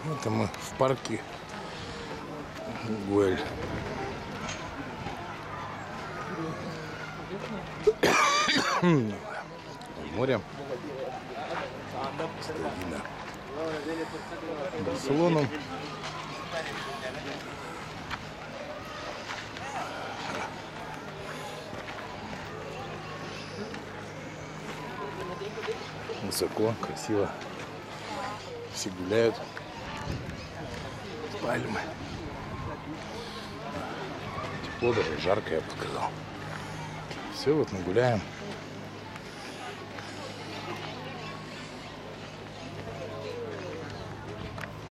Это мы в парке Гуэль. Море. Видно Барселону. Высоко, красиво. Все гуляют. Пальмы. Тепло, даже жарко, я бы сказал. Все, вот мы гуляем.